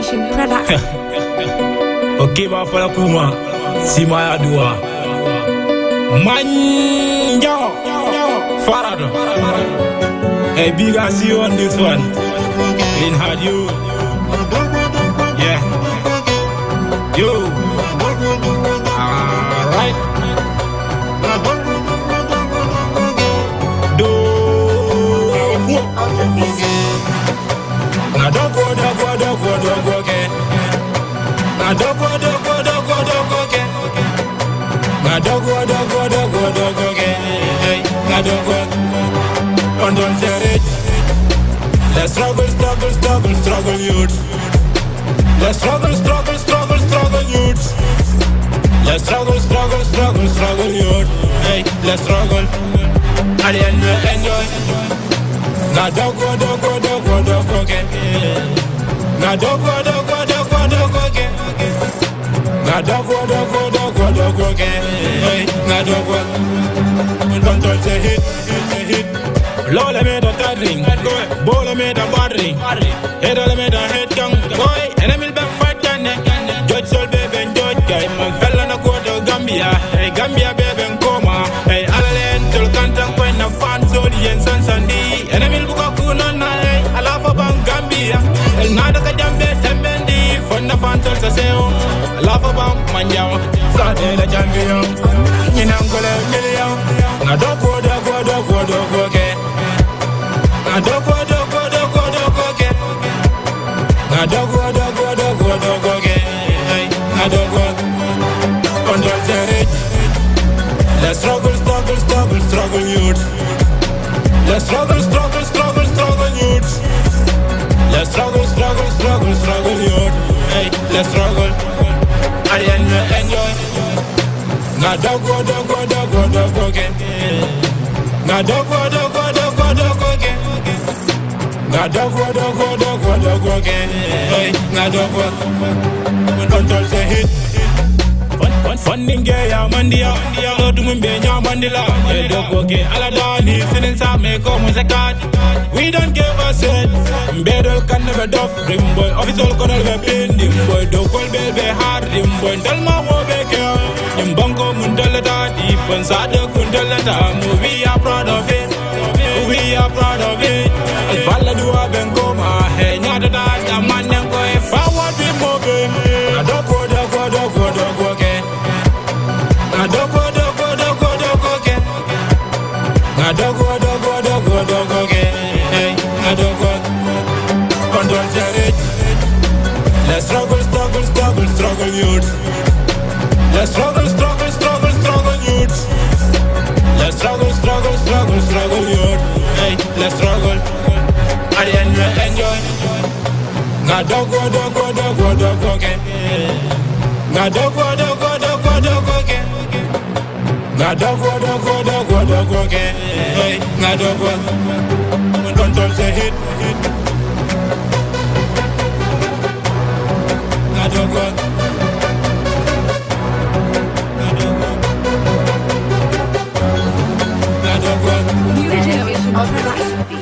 Generation Production. Okay, ma fala kuma, si ma adua. Manjo, Farado. Hey, big I see you on this one. Lin had you. Yeah. You. Alright. Na dogo ke. Na dogo ke. Na dogo ke. Hey, na dogo. Don't say it. Let's struggle, youth. Let's struggle, youth. Let's struggle, youth. Hey, let's struggle. At the end, we'll enjoy. Na dogo ke. Na dogo ke. Na dogo ke. Hey, na dogo. Don't say hit. Lola made a third ring, Bola made a bad ring, Head made a head gang, boy, and I'm in back fight can Judge Sol baby and Judge guy, man fella na go to Gambia, hey Gambia baby and coma, hey Alalen till Kantang when a fan Zodi and Sansandi, and I'm in Bukakuna, hey, I laugh about Gambia, El Nada Kajambe, Tembendi, Funda Fantal Saseo, I laugh about Manjao, Sade the champion, Yinangole million, Nadoko, okay. Na dogo ke. Na dogo ke. Hey, na dogo. Don't say it. Let's struggle, youth. Let's struggle, youth. Let's struggle, youth. Hey, let's struggle. At the end, we'll enjoy. Na dogo ke. Na dogo ke. Na dogo ke. Hey, na dogo. Don't say hit. Funding ya mandia. Lo tumbe nya mandila. Hey, dogo ke. Aladani sinin sa me como zakat. We don't give a shit. Bedol can never duff. Rim boy official colonel be pin. Dim boy dokol be hard. Rim boy dalma wo be ke. Dim banko mundalata. Defense ada kundalata. We are proud of it. We are proud of it. If I do a benkoma, hey, nyada da man go if I want to move it. Na dogo ke. Na dogo ke. Na dogo ke. Hey, na dogo. Don't say it. Let's struggle, youth. Let's struggle, youth. Let's struggle, youth. Hey, let's struggle. At the end, we'll enjoy. Na dogo ke. Na dogo ke. Na dogo ke. Hey, na dogo. Don't say hit. Na dogo. New Generation Production.